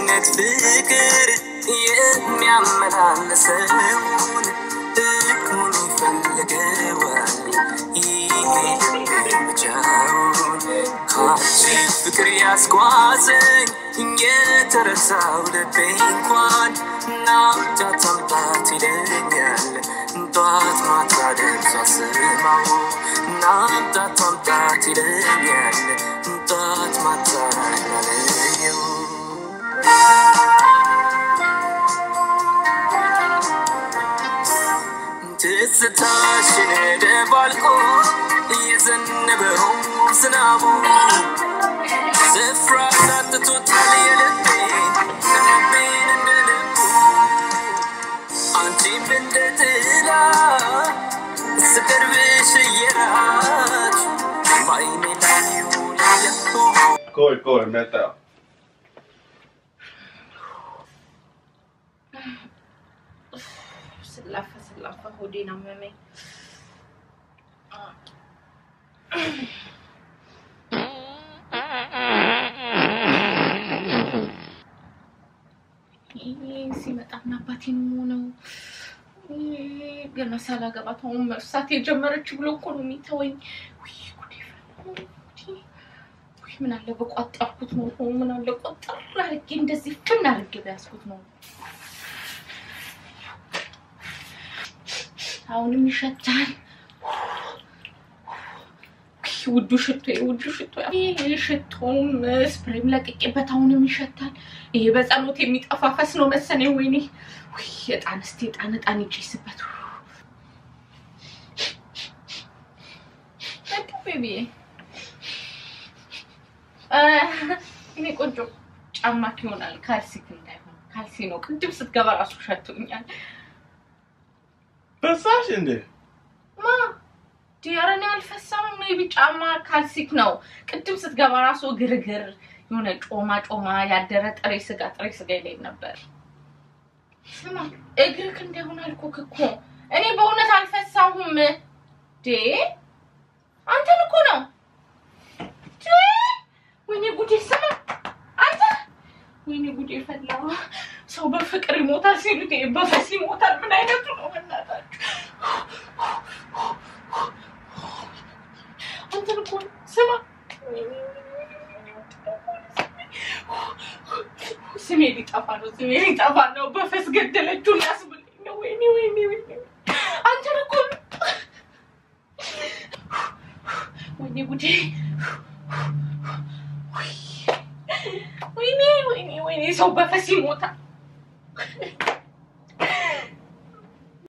አይነት ፍቅር የሚያመላልሰውን ጥቅሙን ይፈልገዋል ብቻውን ካንቺ ፍቅር ያስጓዘኝ የተረሳው ልቤ እንኳን ናፍቆት አምጣት ይለኛል ጠዋት ማታ ደርሶ ስማው ናፍቆት አምጣት ይለኛል ጠዋት ማታ ያለየው ትዝታሽን ደባልቆ የዘነበው ዝናቡ ስፍራ ሳትቶታል የልቤን እንደ ልቡ አንቺም እንደ ጥላ ስቀርብሽ እየራች በዓይኔ ላይ ውለያሁ ቆይ መጣ ስላፈ ሆዴን አመመኝ ሲመጣና አባቴን ነው ገና ሳላገባታው መርሳት የጀመረች ብሎ እኮ ነው የሚተወኝ ወይ ምን አለ በቋጣኩት ነው ምን አለ ቆጣራ አድርጌ እንደዚህ ፍና አድርጌ ቢያስኩት ነው አሁንም ይሸታል ውዱ ሽቶ ሽቶም ስፕሬም ለቅቄበት አሁንም ይሸታል ይሄ በጸሎት የሚጠፋፈስ ነው መሰለኝ ወይኔ ወይ እጣን ይጭስበት ቤቢ እኔ ቆንጆ ጫማክ ይሆናል ካልሲክ እንዳይሆን ካልሲ ነው ቅድም ስትገባ ራሱ ሸቶኛል በሳሽ እንዴ ማ ዲያራኔ አልፈሳም ሜቢ ጫማ ካልሲክ ነው ቅድም ስትገባ ራሱ ግርግር የሆነ ጮማ ያደረ ጥሬ ስጋ ይለኝ ነበር ስማ እግርክ እንደሆነ አልኩክ እኮ እኔ በእውነት አልፈሳሁም ዴ አንተን እኮ ነው ዴ ወይኔ ጉዴ ስማ አንተ ወይኔ ጉዴ ፈላ ሰው በፍቅር ይሞታል ሲሉት በፈስ ይሞታል ምን አይነቱ ነው እናታችሁ አንተን እኮ ስማ ስሜ ሊጠፋ ነው በፈስ ገደለችው ያስብልኝ ነው ወይኔ አንተን እኮ ወይኔ ጉዴ ወይኔ ሰው በፈስ ይሞታል